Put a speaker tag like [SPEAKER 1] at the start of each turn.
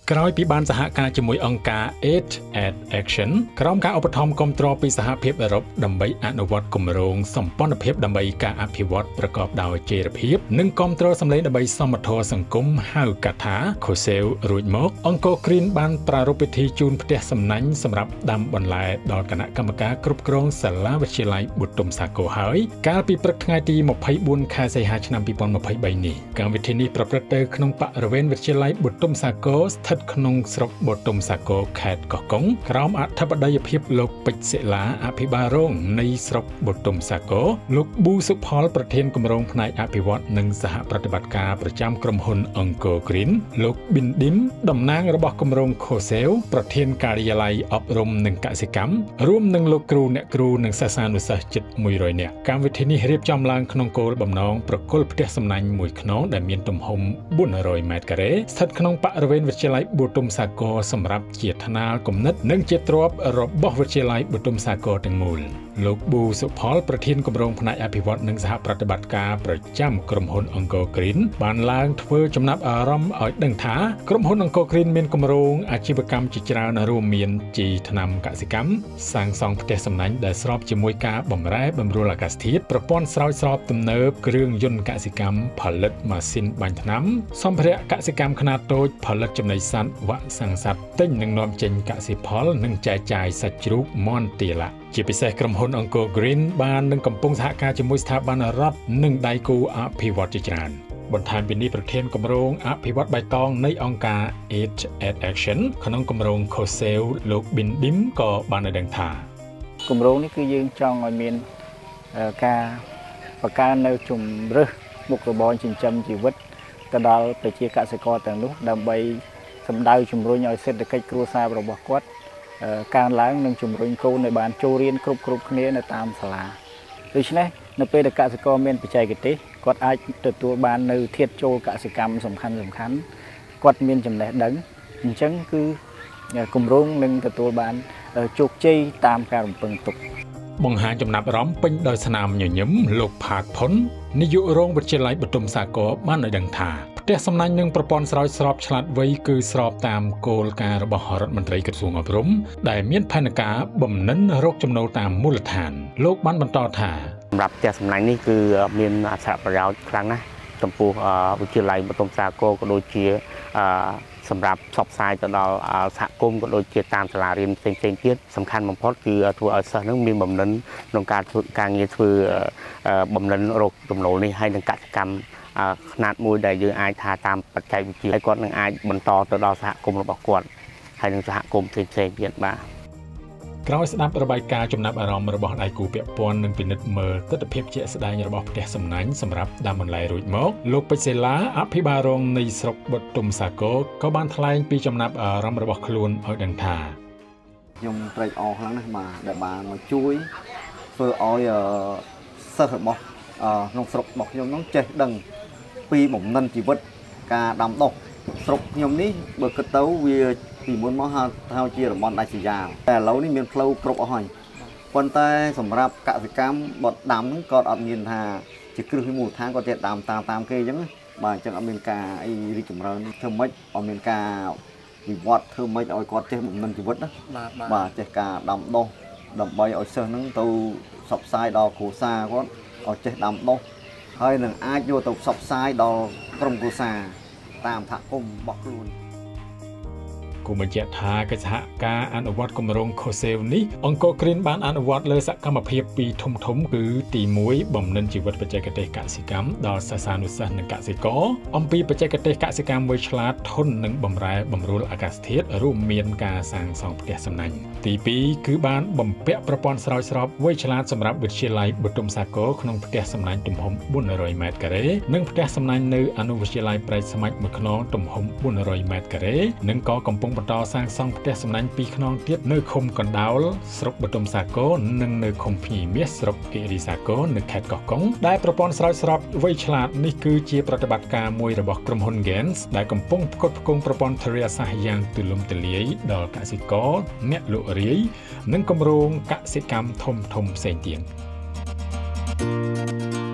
[SPEAKER 1] ក្រោយពីបានសហការជាមួយអង្គការ Aid at Action ក្រោមការឧបត្ថម្ភគាំទ្រពីសហភាពអឺរ៉ុបដើម្បីអនុវត្តគម្រោងសម្ព័ន្ធភាពដើម្បីការអភិវឌ្ឍប្រកបដោយចីរភាពនិងគាំទ្រសម្លេងដើម្បីសមត្ថភាពសង្គមហៅកាត់ថា COSEL រួចមកអង្គរ Green បានប្រារព្ធពិធីជូនផ្ទះសំណាញ់សម្រាប់ដាំបន្លែដល់គណៈកម្មការគ្រប់គ្រងសាលាវិទ្យាល័យបុទុមសាគរហើយកាលពីព្រឹកថ្ងៃទី24ខែសីហាឆ្នាំ2023នេះកម្មវិធីនេះប្រព្រឹត្តទៅក្នុងបរិវេណវិទ្យាល័យបុទុមសាគរស្ថិតក្នុងស្រុកបុទុមសាគរខេត្តកោះកុងក្រោមអធិបតីភាពលោកពេជ្រសិលាអភិបាលរងនៃស្រុកបុទុមសាគរលោកប៊ូសុផលប្រធានគម្រោងផ្នែកអភិវឌ្ឍនិងសហប្រតិបត្តិការប្រចាំក្រុមហ៊ុនអង្គរ Green លោកប៊ីនឌីមតំណាងរបស់គម្រោង COSEL ប្រធានការិយាល័យអប់រំនិងកសិកម្មរួមនឹងលោកគ្រូអ្នកគ្រូនិងសិស្សានុសិស្សជិត100នាក់កម្មវិធីនេះរៀបចំឡើងក្នុងគោលបំណងប្រគល់ផ្ទះសំណាញ់មួយខ្នងដែលមានទំហំ400ម៉ែត្រការ៉េស្ថិតក្នុងបរិវេណវិទ្យាល័យបុទុមសាគរសម្រាប់ជាថ្នាលគំនិតនិងជាទ្រព្យរបស់វិទ្យាល័យបុទុមសាគរទាំងមូលលោកប៊ូសុផលប្រធានគម្រោងផ្នែកអភិវឌ្ឍនិងសហប្រតិបត្តិការប្រចាំក្រុមហ៊ុនអង្គរ Green បានឡើងធ្វើចំណាប់អារម្មណ៍ឲ្យដឹងថាក្រុមហ៊ុនអង្គរ Green មានគម្រោងអាជីវកម្មជាច្រើនរួមមានជីថ្នាំកសិកម្មសាងសង់ផ្ទះសំណាញ់ដែលស្របជាមួយការបម្រែបម្រួលអាកាសធាតុប្រព័ន្ធស្រោចស្រពទំនើបគ្រឿងយន្តកសិកម្មផលិតម៉ាស៊ីនបាញ់ថ្នាំសម្ភារៈកសិកម្មខ្នាតតូចផលិតចំណីសត្វវ៉ាក់សាំងសត្វទិញនិងនាំចេញកសិផលនិងចែកចាយសាច់ជ្រូកមាន់ទាឡាជាពិសេសក្រុមហ៊ុនអង្គរ Green បាននឹងកំពុងសហការជាមួយស្ថាប័នរដ្ឋនិងដៃគូអភិវឌ្ឍជាច្រើនបន្ថែមពីនេះប្រធានគម្រោងអភិវឌ្ឍបៃតងនៃអង្គការ Aid at Action ក្នុងគម្រោង COSEL លោកប៊ីនឌីមក៏បានឲ្យដឹងថា
[SPEAKER 2] គម្រោងនេះគឺយើងចង់ឲ្យមានការបង្កើននៅជំរើសមុខរបរចិញ្ចឹមជីវិតទៅដល់ប្រជាកសិករទាំងនោះដើម្បីសម្ដៅជំរុញឲ្យសេដ្ឋកិច្ចគ្រួសាររបស់គាត់កើនឡើងនិងជំរុញកូនឲ្យបានចូលរៀនគ្រប់គ្នានៅតាមសាលាដូច្នេះនៅពេលដែលកសិករមានបច្ចេកទេសគាត់អាចទទួលបាននៅធាតុចូលកសិកម្មសំខាន់គាត់មានចំណេះដឹងអញ្ចឹងគឺគម្រោងនឹងទទួលបានជោគជ័យតាមការរំពឹងទុក
[SPEAKER 1] បង្ហាញចំណាប់អារម្មណ៍ពេញដោយស្នាមញញឹមលោកផាតផុននាយករងវិទ្យាល័យបុទុមសាគរបានឲ្យដឹងថាផ្ទះសំណាញ់និងប្រព័ន្ធស្រោចស្រពឆ្លាតវៃគឺស្របតាមគោលការណ៍របស់រដ្ឋមន្ត្រីក្រសួងអប់រំដែលមានផែនការបំណិនរកចំណូលតាមមូលដ្ឋានលោកបានបន្តថា
[SPEAKER 3] សម្រាប់ផ្ទះសំណាញ់នេះគឺមានអត្ថប្រយោជន៍ខ្លាំងណាស់ចំពោះវិទ្យាល័យបុទុមសាគរក៏ដូចជាសម្រាប់ផ្សព្វផ្សាយទៅដល់សហគមន៍ក៏ដូចជាតាមសាលារៀនផ្សេងទៀតសំខាន់បំផុតគឺធ្វើឲ្យសិស្សនឹងមានបំណិនក្នុងការធ្វើការងារធ្វើបំណិនរកចំណូលនេះហើយនឹងកសិកម្មខ្នាតមួយដែលយើងអាចថាតាមបច្ចេកវិទ្យាហើយគាត់នឹងអាចបន្តទៅដល់សហគមន៍របស់គាត់ហើយនឹងសហគមន៍ផ្សេងទៀតបាទ
[SPEAKER 1] ក្រោយស្ដាប់របាយការណ៍ចំណាប់អារម្មណ៍របស់ដៃគូពាក់ព័ន្ធនិងពិនិត្យមើលទស្សនវិជ្ជាស្ដែងរបស់ផ្ទះសំណាញ់សម្រាប់ដាំបន្លែរួចមកលោកពេជ្រសិលាអភិបាលរងនៃស្រុកបុទុមសាគរក៏បានថ្លែងពីចំណាប់អារម្មណ៍របស់ខ្លួនឲ្យដឹងថា
[SPEAKER 4] ខ្ញុំត្រេកអរខ្លាំងណាស់បាទដែលបានមកជួយធ្វើឲ្យសិស្សរបស់ក្នុងស្រុករបស់ខ្ញុំនោះចេះដឹងពីបំណិនជីវិតការដាំដុះស្រុកខ្ញុំនេះបើគិតទៅវាពីមុនមកហៅជាតំបន់ដាច់ស្រយាលតែឥឡូវនេះមានផ្លូវគ្រប់អស់ហើយប៉ុន្តែសម្រាប់កសិកម្មបត់ដាំហ្នឹងក៏អត់មានថាជាគ្រឹះមូលដ្ឋានគាត់ទៀតដាំតាមគេអញ្ចឹងបាទអញ្ចឹងអត់មានការអីរីកចម្រើនធ្វើម៉េចអត់មានការវិវត្តធ្វើម៉េចឲ្យគាត់ចេះបំណិនជីវិតណាបាទចេះការដាំដុះដើម្បីឲ្យសិស្សហ្នឹងទៅផ្សព្វផ្សាយដល់គ្រួសារគាត់ឲ្យចេះដាំដុះហើយនឹងអាចយកទៅផ្សព្វផ្សាយដល់ក្រុមគ្រួសារតាមសហគមន៍របស់ខ្លួន
[SPEAKER 1] គូបញ្ជាក់ថាកិច្ចសហការអនុវត្តគម្រោង COSEL នេះអង្គរ Green បានអនុវត្តលើសកម្មភាពពីរធំគឺទី1បំណិនជីវិតបច្ចេកទេសកសិកម្មដល់សិស្សានុសិស្សនិងកសិករអំពីបច្ចេកទេសកសិកម្មវៃឆ្លាតធន់នឹងបម្រែបម្រួលអាកាសធាតុរួមមានការសាងសង់ផ្ទះសំណាញ់ទី2គឺបានបំពាក់ប្រព័ន្ធស្រោចស្រពវៃឆ្លាតសម្រាប់វិទ្យាល័យបុទុមសាគរក្នុងផ្ទះសំណាញ់ទំហំ400ម៉ែត្រការ៉េនិងផ្ទះសំណាញ់នៅអនុវិទ្យាល័យព្រែកស្មាច់មួយខ្នងទំហំ400ម៉ែត្រការ៉េនិងក៏កំពុងបន្តសាងសង់ផ្ទះសំណាញ់2ខ្នងទៀតនៅឃុំកណ្ដោលស្រុកបុទុមសាគរនិងនៅឃុំភ្ញីមាសស្រុកគិរីសាគរនៅខេត្តកោះកុងដែលប្រព័ន្ធស្រោចស្រពវៃឆ្លាតនេះគឺជាប្រតិបត្តិការមួយរបស់ក្រុមហ៊ុន Gens ដែលកំពុងផ្គត់ផ្គង់ប្រព័ន្ធធារាសាស្ត្រយ៉ាងទូលំទូលាយដល់កសិករអ្នកលក់រាយនិងគម្រោងកសិកម្មធំផ្សេងទៀត